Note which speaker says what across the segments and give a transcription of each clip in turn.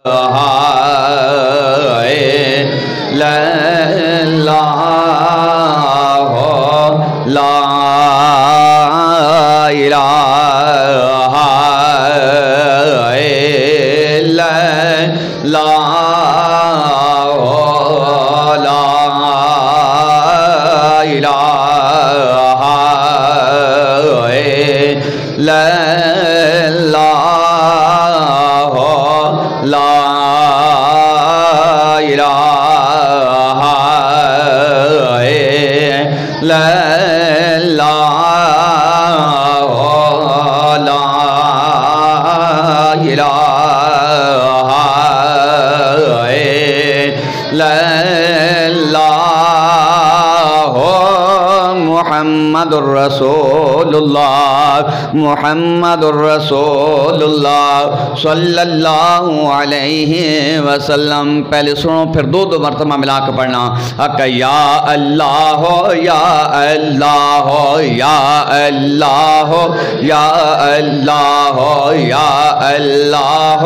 Speaker 1: محمد الرسول اللہ محمد الرسول اللہ صلی اللہ علیہ وسلم. پہلے سنو پھر دو مرتبہ ملا کے پڑھنا. یا اللہ یا اللہ یا اللہ یا اللہ یا اللہ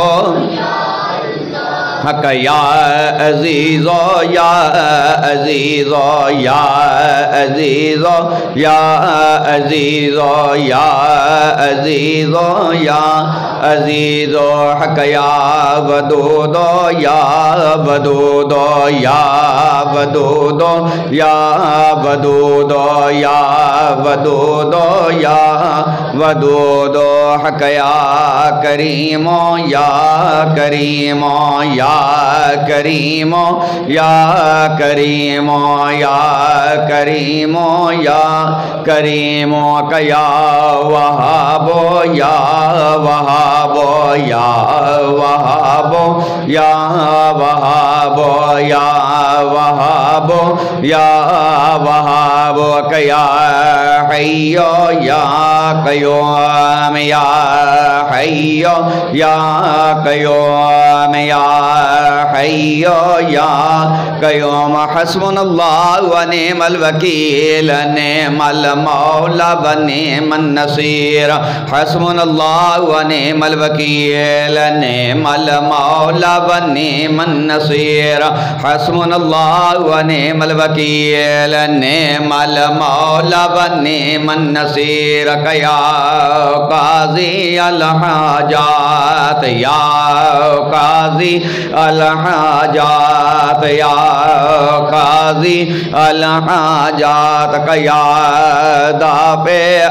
Speaker 1: حق یا عزیز یا عزیز یا عزیز یا عزیز یا عزیز یا عزیز حق یا ودود یا ودود یا ودود یا ودود یا ودود یا ودود حق یا کریم یا کریم یا کریم یا کریم یا کریم یا کریم یا وہاب یا وہاب یا وہاب یا وہاب یا وہاب یا وہاب یا حی یا قیوم یا حی یا قیوم یا حی یا قیوم حسبنا اللہ و نعم الوکیل نعم المولا و نعم النصیر حسبنا اللہ و نعم الوکیل نعم المولا و نعم النصیر حسبنا اللہ و نعم الوکیل نعم المولا و نعم النصیر یا قاضی الحاجات یا قاضی الحاجات یا قاضی الحاجات یا دافع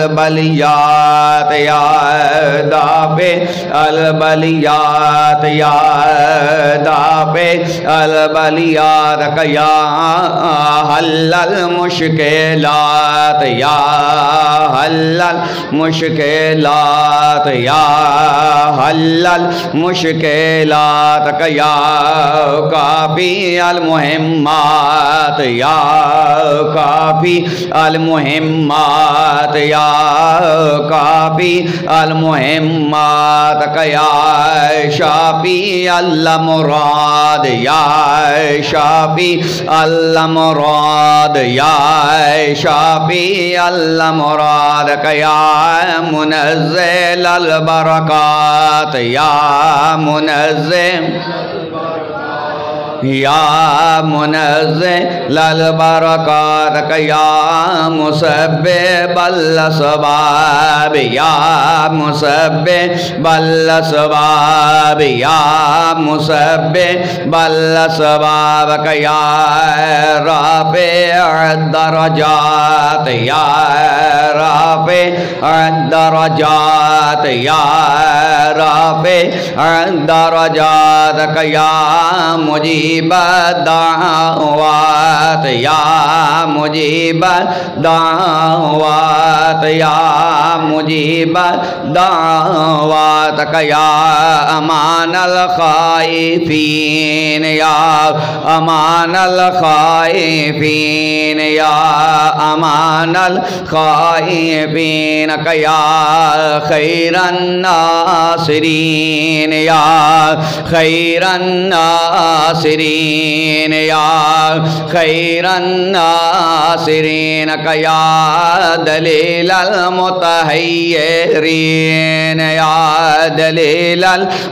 Speaker 1: البلیات یا دافع البلیات یا دافع البلیات یا حل المشکلات یا حل المشکلات یا حل المشکلات یا کافی المہمات یا کافی المہمات یا کافی المہمات یا شافی المراد یا شافی المراد یا شافی المراد یا منزل البرکات یا منزل یا منزل البرکات یا مسبب الاسباب یا مسبب الاسباب یا مسبب الاسباب یا رافع الدرجات یا رافع الدرجات یا رافع الدرجات یا مجیب الدعوات یا مجیب الدعوات یا مجیب الدعوات یا امان الخائفین یا امان الخائفین یا امان الخائفین یا خیر الناصرین یا خیر الناصرین العابدین یا خیر الناصرین یا دلیل المتحیرین یا دلیل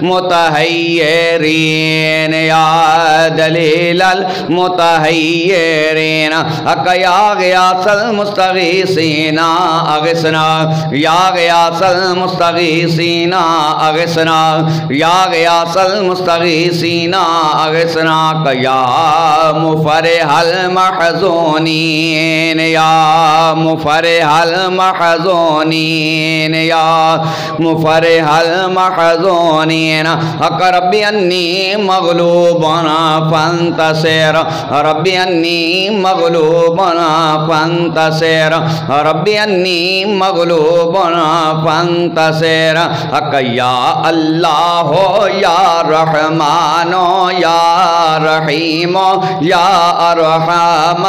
Speaker 1: المتحیرین یا دلیل المتحیرین یا غیاث المستغیثین اغثنا یا غیاث المستغیثین اغثنا یا غیاث المستغیثین اغثنا یا مفرح المحزونین یا مفرح المحزونین یا مفرح المحزونین حق ربی انی مغلوب فانتصر ربی انی مغلوب فانتصر ربی انی مغلوب فانتصر حق یا اللہ یا رحمان یا رحیم یا ارحم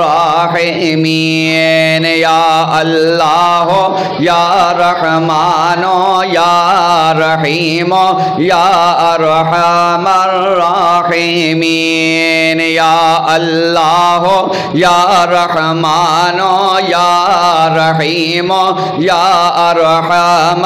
Speaker 1: الراحمین یا اللہ یا رحمان یا رحیم یا ارحم الراحمین یا اللہ یا رحمان یا رحیم یا ارحم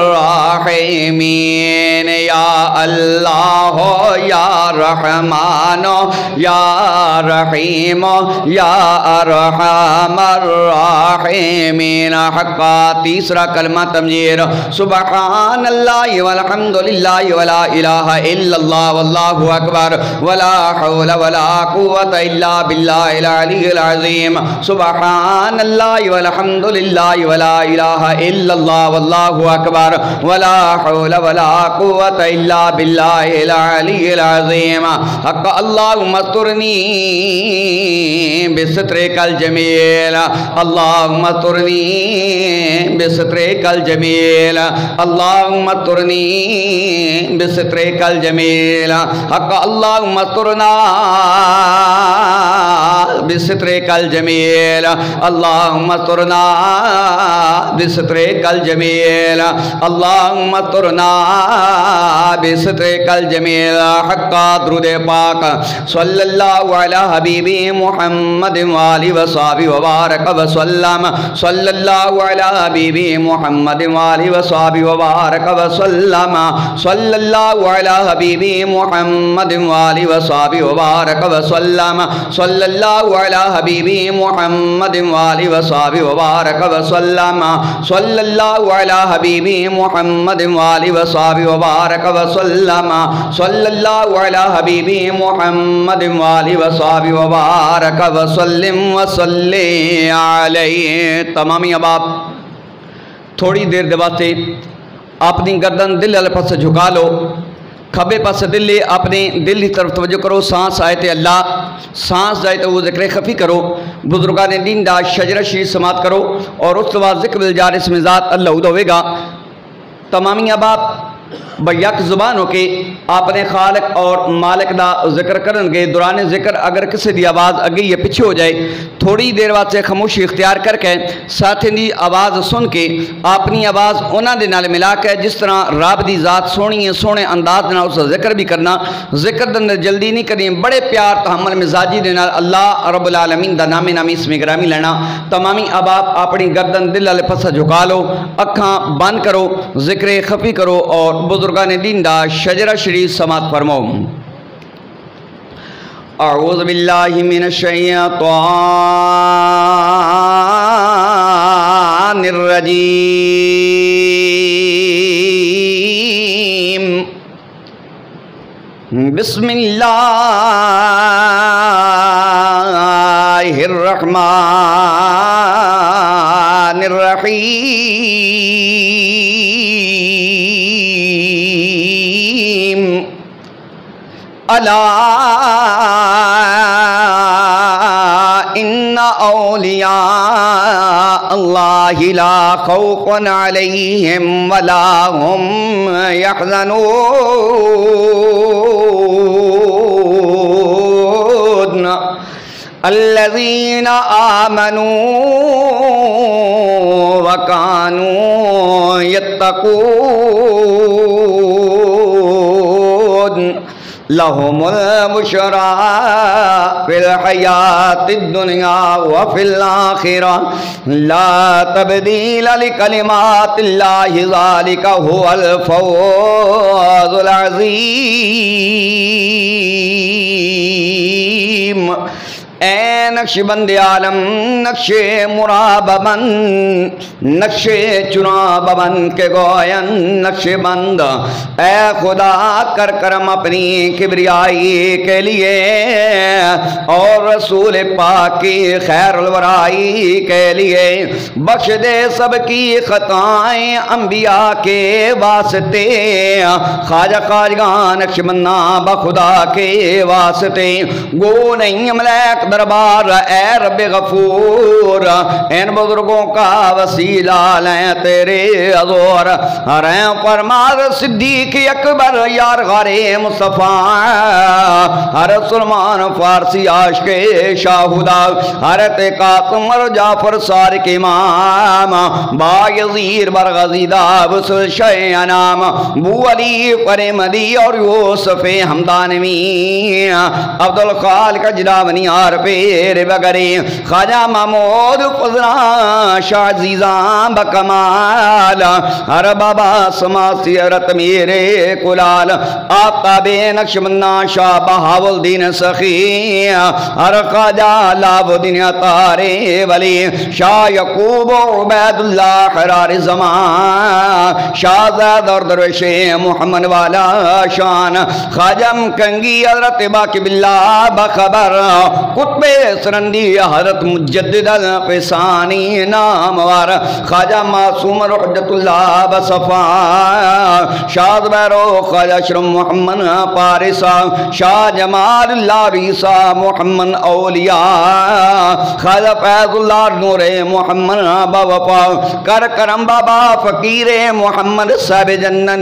Speaker 1: الراحمین یا اللہ یا رحمان یا رحیم یا ارحم الراحمین حقا تیسرا کلمہ تمجید سبحان اللہ والحمدللہ ولا الہ الا اللہ واللہ اکبر ولا حول ولا قوة الا باللہ العلی العظیم سبحان اللہ والحمدللہ ولا الہ الا اللہ واللہ اکبر ولا حول ولا قوة الا باللہ العلی العظیم حق اللہم استرنی بسترک الجمیل اللہم استرنی بسترک الجمیل اللہم استرنی بسترک الجمیل حق اللہم استرنا بسترک الجمیل اللہم استرنا بسترک الجمیل اللہم استرنا بسترک الجمیل حقا درود پاک صلی اللہ علی حبیبی محمد وآلہ وصحبہ وبارک وسلم صلی اللہ علی حبیبی محمد وآلہ وصحبہ وبارک وسلم صلی اللہ علی حبیبی محمد وآلہ وصحبہ وبارک وسلم صلی اللہ علی حبیبی محمد وآلہ وصحبہ وبارک وسلم صلی اللہ علی حبیبی محمد وآلہ وصحبہ وبارک وسلم صلی اللہ علی حبیبی محمد وآلہ وصحبہ وبارک وسلم وصلی علیہ تمامی اباب تھوڑی دیر دے واسطے اپنی گردن دل والے پاس جھکا لو کھبے پاس دل لے اپنے دل کی طرف توجہ کرو سانس آئے تے اللہ سانس جائے تو وہ ذکر خفی کرو بزرگان دین دا شجرہ شریف سماعت کرو اور اس کے بعد ذکر بالجار اسم ذات اللہ ہوئے گا تمامی اباب بیک زبان ہو کے اپنے خالق اور مالک دا ذکر کرن گے دوران ذکر اگر کسی دی آواز اگے یا پیچھے ہو جائے تھوڑی دیر بعد سے خاموشی اختیار کر کے ساتھی دی آواز سن کے اپنی آواز انہاں دے نال ملا کے جس طرح رب دی ذات سونی ہے سونے انداز نال اس ذکر بھی کرنا ذکر دے اندر جلدی نہیں کرنی بڑے پیار تحمل مزاجی دے نال اللہ رب العالمین دا نام نامی اسم گرامی لینا تمامی اباب اپنی گردن دل والے پاسا جھکا لو اکھاں بند کرو ذکر خفی کرو اور بزرگان دین دا شجرہ شریف سماعت فرمو اعوذ باللہ من الشیطان الرجیم بسم اللہ الرحمن الرحیم الا ان اولیاء اللہ لا خوف علیہم ولا هم يحزنون الذین آمنوا وكانوا يتقون لہم البشرا فی الحیات الدنیا وفی الآخرہ لا تبدیل لکلمات اللہ ذالک هو الفوز العظیم۔ اے نقش بند عالم، نقش مراب بند، نقش چناب بند کے گوین نقش بند، اے خدا کر کرم اپنی کبریائی کے لیے اور رسول پاک کی خیر الورائی کے لیے بخش دے سب کی خطائیں انبیاء کے واسطے، خواجہ خواجگان نقش بندہ بخدا کے واسطے، گو نہیں ملیک دربار اے رب غفور، ان بزرگوں کا وسیلہ لیں تیرے حضور، رہیں فرماد صدیق اکبر یار غار مصطفیٰ، ہر سلمان فارسی عاشق شاہدہ، حضرت قاسم اور جعفر صادق امام، بایزید برغزیدہ بسل شیع انام، بو علی فرمدی اور یوسف ہمدانوی، عبدالخالق جلانی پیر بگری، خواجہ محمود فضلہ شاہ عزیزاں بکمال، ہر بابا سما سیرت میرے کلال، آفتاب نقش بندہ شاہ بہاول الدین سخی، ہر خواجہ لاب الدین تارے ولی، شاہ یعقوب عبید اللہ حرار زمان، شاہ زید اور درویش محمد والا شان، خواجہ کنگی حضرت باقی باللہ بخبر، قطب سرندی حضرت مجدد الفسانی ناموار، خواجہ معصوم حجت اللہ بصفا، شاہ زبیرو خواجہ شرم محمد پارسا، شاہ جمال اللہ ریسا محمد اولیاء، خواجہ فیض اللہ نور محمد بوفا، کر کرم بابا فقیر محمد صاحب جنت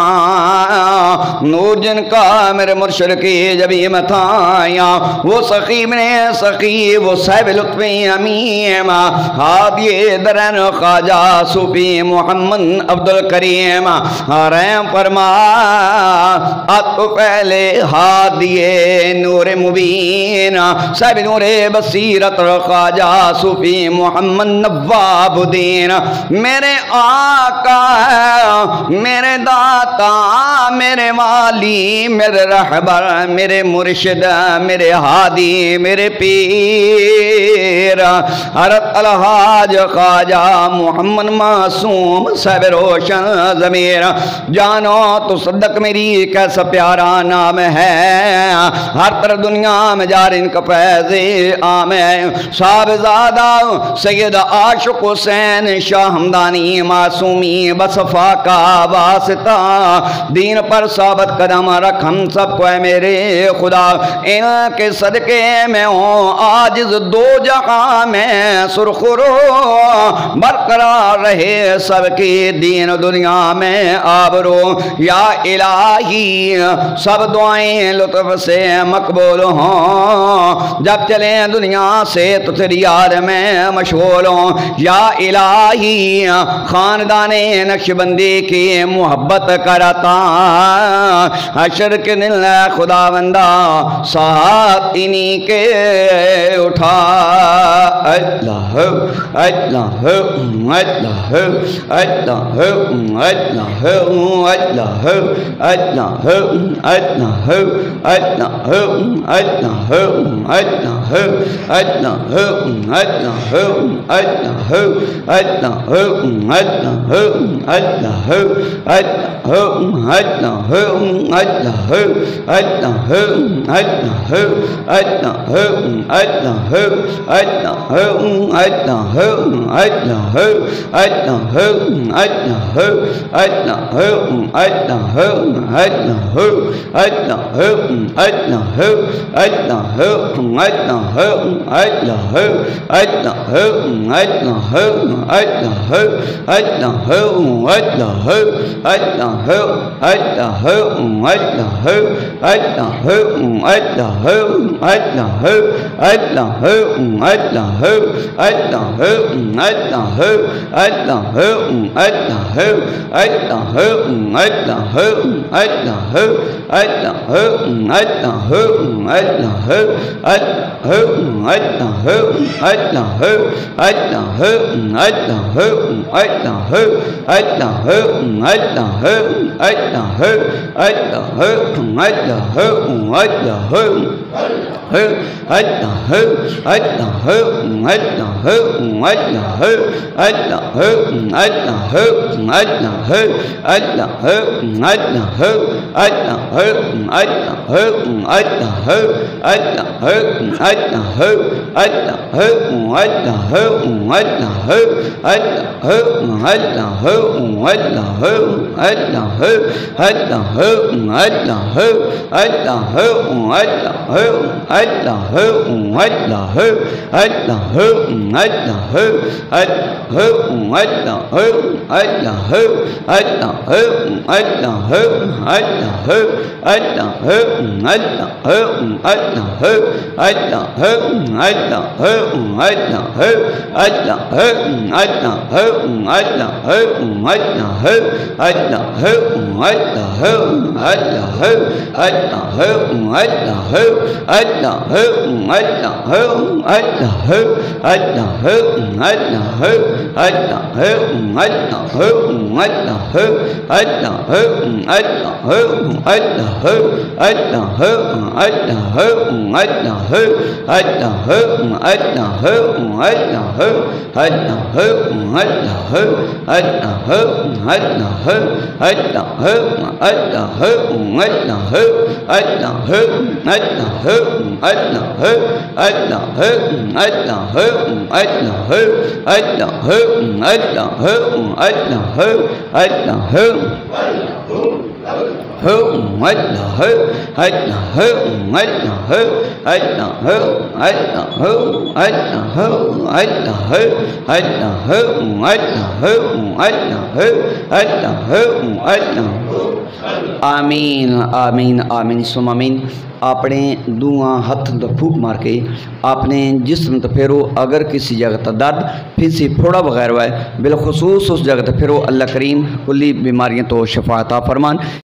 Speaker 1: نشان، نور جن کا میرے مرشد کی جبی متائیاں، وہ سخی میں سخی وہ صاحب لطف امیم، ہادی درن خواجہ صوفی محمد عبدالکریم، رحم فرما اتو پہلے ہادی نور مبین، صاحب نور بصیرت خواجہ صوفی محمد نواب الدین، میرے آقا میرے داتا میرے والی میرے رہبر میرے مرشد میرے ہادی میرے پیر، حضرت الحاج خواجہ محمد معصوم صاحب روشن ضمیر، جانو تو صدق میری کیسا پیارا نام ہے، ہر طرف دنیا میں جار ان کا فیض عام ہے، صاحب زادہ سید عاشق حسین شاہ ہمدانی معصومی بصفا کا واسطہ، دین پر ثابت قدم رکھ ہم سب کو اے میرے خدا، ان کے صدقے میں ہوں عاجز دو جہاں میں سرخرو، برقرار رہے سب کی دین دنیا میں آبرو، یا الہی سب دعائیں لطف سے مقبول ہوں، جب چلیں دنیا سے تو تیری یاد میں مشغول ہوں، یا الہی خاندان نقشبندی کی محبت کرتا، حشر کے دن خدا بندہ ساتھ انہی کے اٹھا، اللہ اللہ اللہ اللہ اللہ اللہ اللہ آمین آمین آمین سم آمین. اپنے دعا ہاتھ دا پھوک مار کے اپنے جسم تے پھیرو. اگر کسی جگہ تے درد پھنسی پھوڑا بغیر ہوئے بالخصوص اس جگہ تے پھیرو. اللہ کریم کلی بیماریاں تو شفا عطا فرمان.